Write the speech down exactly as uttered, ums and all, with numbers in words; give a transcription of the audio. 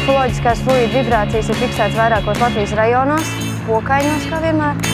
Morfoloģiskās fluīda vibrācijas ir fiksētas vairākos Latvijas rajonos, Pokaiņos, kā vienmēr,